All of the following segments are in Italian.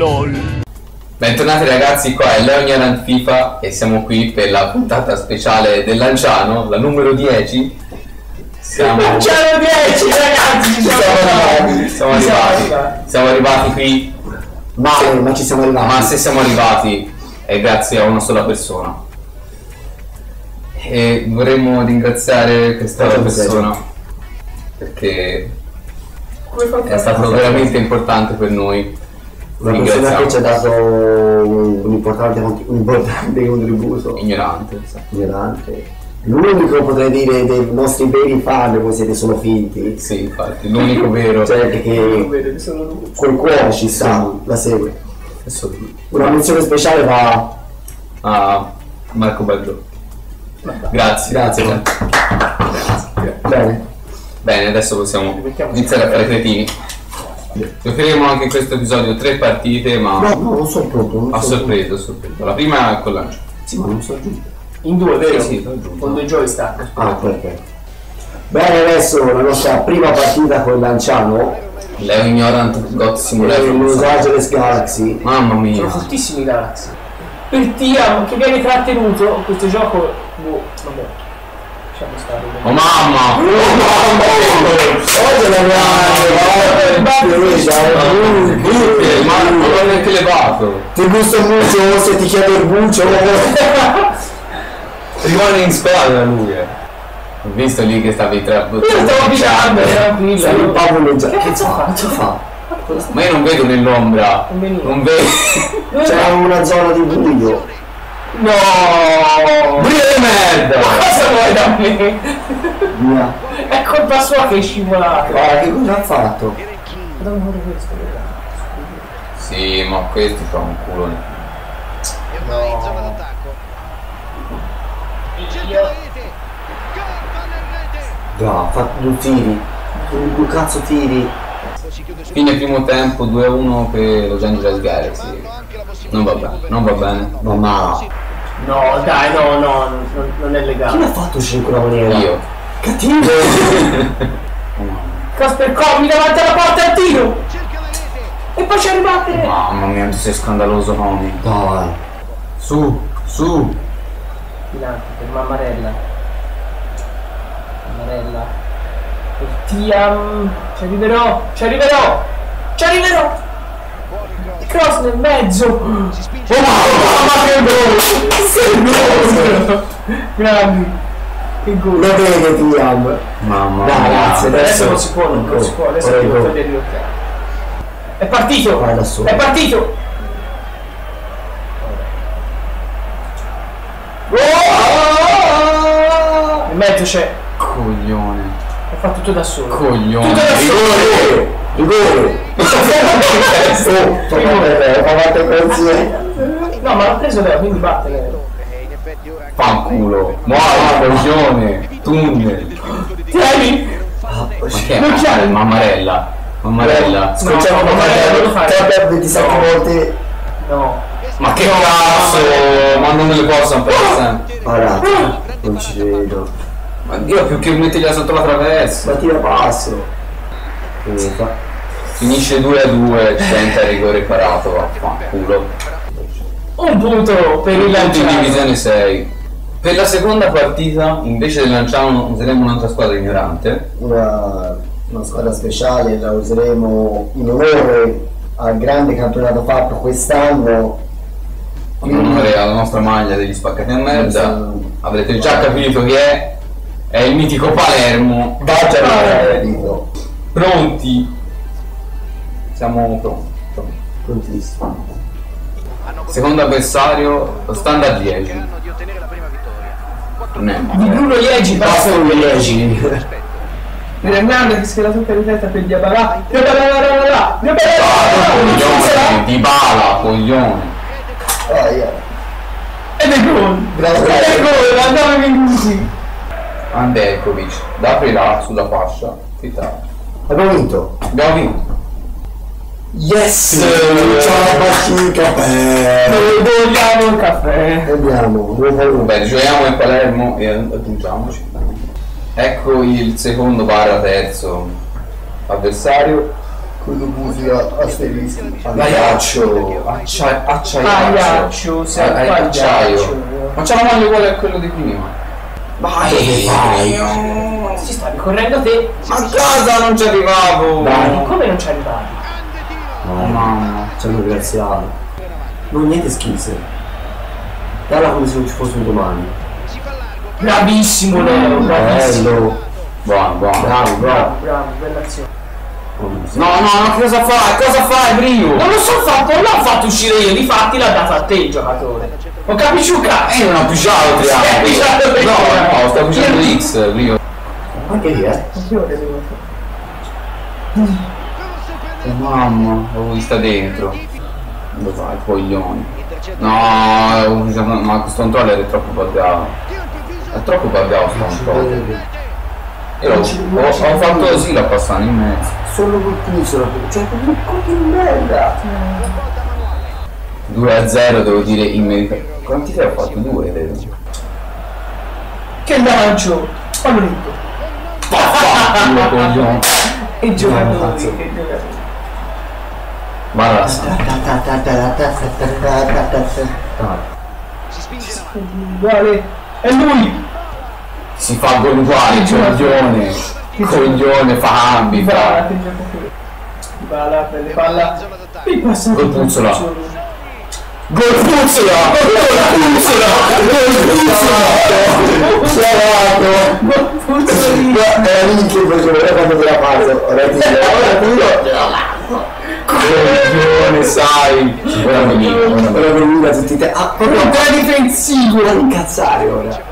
LOL. Bentornati ragazzi, qua è Leo Ignorant FIFA e siamo qui per la puntata speciale del Lanciano, la numero 10. Lanciano 10 ragazzi, siamo arrivati qui. Male, ma ci siamo arrivati. Ma se siamo arrivati è grazie a una sola persona. E vorremmo ringraziare questa persona perché è stato veramente importante per noi. Una persona che ci ha dato un importante contributo. Ignorante. L'unico, potrei dire, dei nostri veri fan. Voi siete solo finti. Sì, infatti, l'unico vero. Cioè che col cuore ci sta, la segue. Una menzione speciale va a Marco Baggio. Grazie. Bene, adesso possiamo iniziare a fare cretini. Giocheremo anche in questo episodio 3 partite, ma no, non sono pronto. a sorpresa. La prima è con lancio. Sì, ma non so giunto. In due, vero? Sì, con due joystick. Ah, perfetto. Bene, adesso la nostra prima partita con Lanciano. Leo Ignorant God Simulator Los Angeles Galaxy. Mamma mia. Sono fortissimi i Galaxy. Per Tiam che viene trattenuto, questo gioco. Vabbè. Lasciamo stare. Oh mamma! Oggi la Ma non l'ho neanche levato. ti gusta il bucio, se ti chiedo il bucio. Rimane in squadra lui. Ho visto lì che stavi tra. Io stavo picciando, tranquillo. Sei un Pavolo già. Che cazzo fa? Ma io non vedo nell'ombra. Non vedo. C'è una zona di buio. No! Brio di merda! Ma cosa vuoi da me? Via. È colpa sua che è scivolato. Guarda che cosa ha fatto? Dove vuole questo? Sì, ma questi fa un culo. No. No, ha fatto due tiri. Due cazzo tiri. Fine primo tempo 2-1 per Los Angeles Galaxy. Non va bene. Mamma. No, dai, no, non è legale. Chi l'ha fatto uscire in quella maniera? Io. Cattivo! Casper Comi davanti alla porta al tiro! E poi c'è a ribattere! Mamma mia, tu sei scandaloso, Comi. Dai. Su. Filante per Mammarella. Per Tiam. Ci arriverò! Cross nel mezzo! Oh mamma che gol! Grandi! Che gol! Lo vede Tiam. Mamma Dai, mia. ragazzi, Adesso non si può, adesso devo vedere gli occhiali. È partito! Vai da solo. È partito! In mezzo c'è. Coglione. Ha fatto tutto da solo. Coglione. Tutto da solo! Rigore! No, ma l'ha preso Leo, quindi batte Leo. Fanculo. Muoia, coglione. Tunnel. Tieni! Ma che Non c'è. è? Mammarella. Scocciamo per 27 volte. No. Ma che cazzo. Ma non me le posso fare sempre. Guardate, non ci vedo. Ma Dio, più che mettergliela sotto la traversa. Ma tira passo. Finisce 2-2, tenta rigore parato, vaffanculo. Un punto per il Punti in Lanciano. divisione 6. Per la seconda partita, invece del Lanciano, useremo un'altra squadra ignorante. Una squadra speciale, la useremo in onore al grande campionato fatto quest'anno. In onore alla nostra maglia degli spaccati a merda. Avrete già capito chi è il mitico Palermo. Dico. Pronti? Siamo pronti. Prontissimo. Secondo avversario, lo standard 10. Non è Di male. Bruno Iegi Basta basta un 10. per Hernandez che la tocca di testa per Diabalà. Coglione, Dybala, coglione. Ed è gol! Grazie. Ed è gol, a 9 minuti! Anderkovic, da aprirà sulla fascia. Abbiamo vinto. Abbiamo vinto. Yes! Ciao Bascica! Noi vogliamo il caffè! Andiamo, Bene, giochiamo in Palermo e aggiungiamoci. Ecco il secondo barra terzo avversario. quello busi asterisco. Aiaccio, acciaiaccio. Pagliaccio, sei un pagliaccio. Acciaio. Ma c'è la maglia uguale a quello di prima. Vai, vai. Ci stavi correndo te? Ma a casa non ci arrivavo. Dai. Come non ci arrivavi? Mamma. Ci hanno graziato. Non niente schifo. Dalla come se non ci fosse un domani. Bravissimo Leo, bravissimo. Bello. Buono, buono. Bravo, bravo. Bravo, bella azione. No, cosa fai? Cosa fai, Brio? Non lo so fatto, non l'ho fatto uscire io, difatti l'ha dato a te il giocatore. Non capisci un cazzo? Non ho pisciato triangolo. No, sto pisciando X, Brio. Anche lì, Mamma, l'ho vista dentro. Dove vai, coglioni? No, ma questo controller è troppo buggato. È troppo buggato questo controller. Io ho fatto così la passata in mezzo. Solo col pulso, cioè che merda! 2-0 devo dire immediatamente. Quanti te ho fatto? 2 credo. Che lancio! Pallonetto! Coglione. E giocatori, che giocatori. Basta. Uguale! È lui! Si fa gol uguale, coglione. Coglione, fa cambi, fa. Palla, prende palla. Il passaggio. Gol puzzola. Gol puzzola! Gol puzzola! Era lì che facevo, ora quando te la passo, ora Coglione, sai! Ora venuta tutti te. Ah, proprio Un po' difensivo! non incazzare ora.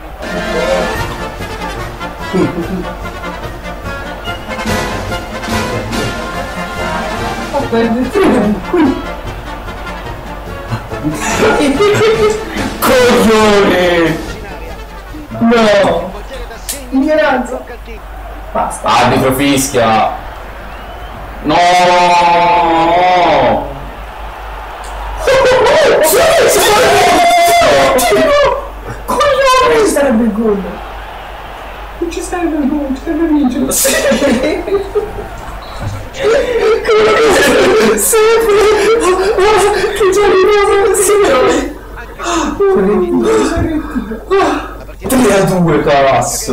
Coglione! No! Ignoranza! Basta! Arbitro fischia! No! Coglione! Ci sarebbe il gol! Non ci sarebbe il gol, ci sarebbe vincere! Che ci arriviamo! 3-2 cazzo!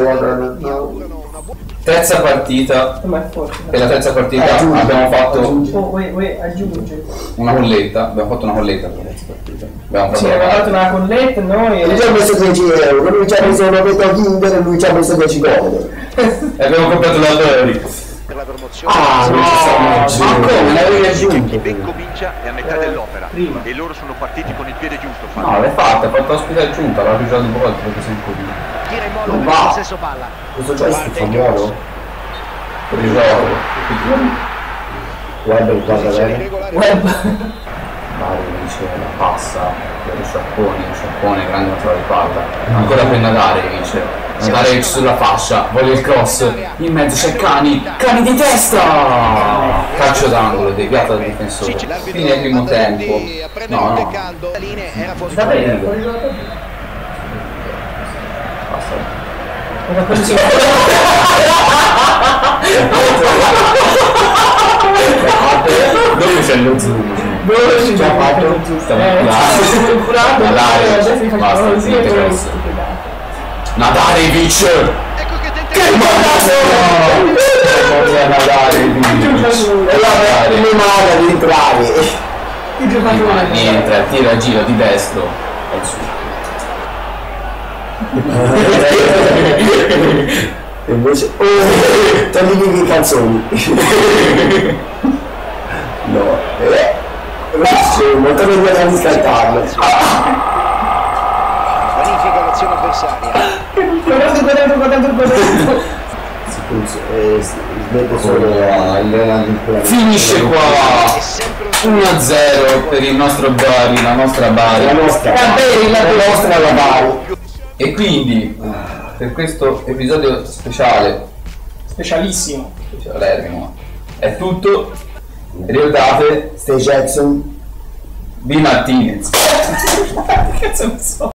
Terza partita. Ma è forte. E la terza partita abbiamo fatto Aggiunge. una colletta. Abbiamo fatto una colletta per la terza partita. Abbiamo Sì, abbiamo fatto una colletta noi Lui ci ha messo 10 euro, lui ci ha messo una metà Kinder e lui ci ha messo 10 code. e abbiamo comprato la Lori. Per la promozione. Non ci stanno Ma come? L'avevi che aggiunto? ben comincia è a metà dell'opera prima. e loro sono partiti con il piede giusto. No, l'hai fatta, hai fatto ospite aggiunta, l'ha usato un po' perché sei un pochino. Tira in molla Non per va. il stesso palla. Questo joystick fa muovo. Per il gioco. Guarda, guarda bene. Web. Mario vince la passa per il sciappone, grande controllo di palla. Ancora per Natale vince. Natale sulla fascia, voglio il cross, in mezzo c'è Cani di testa! Calcio d'angolo, deviato dal difensore. Fine del primo tempo. No. Davvero? Dove c'è lo zoom? Dove ci Già fatto? Stiamo curato. Basta, niente cross. Nadarevic! Che Come male ad entrare. Il giocatore. Niente, tira a giro di destro. E su. E invece togli le canzoni. No. Molto meglio da riscattarlo. Bonifica l'azione avversaria. Guardate. Smette solo a Finisce qua 1-0 per il nostro Bari, la nostra Bari. la nostra la Bari. E quindi per questo episodio Specialissimo. specialerrimo è tutto. Ricordate Stay Jackson. Di Martinez. Che cazzo ne so?